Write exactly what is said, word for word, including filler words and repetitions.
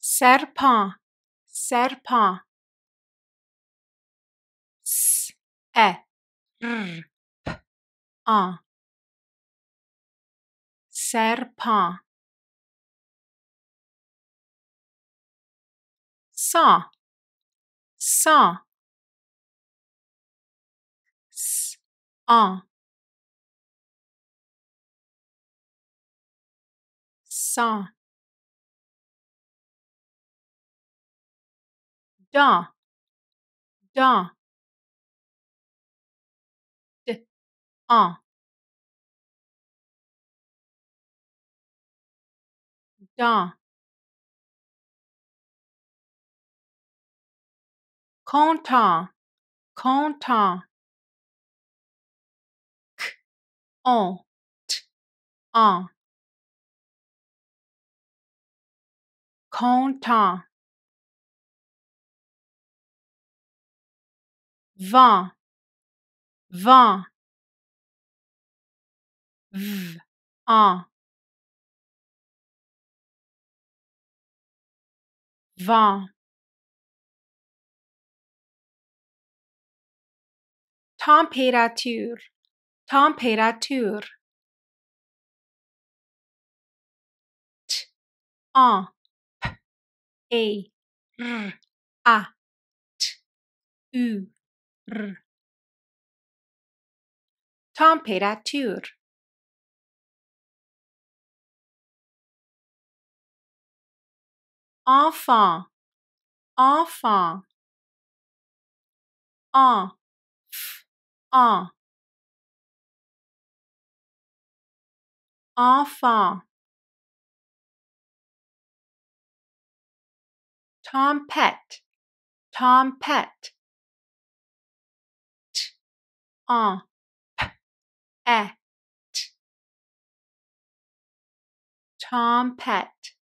serpent, serpent. S, e, r, p, en. Serpent. Sang, sang. S, en. Sang. Dans, dans. D, en. Dans. Content, content. K, on, t, en. Content. Vent, vent. V, en. Vent. Température, température. T, en, p, e, r, a, t, u, r. Température. Enfant, enfant. En, f, en. Enfant. Tempête, tempête. T, en, p, e, t. Tempête.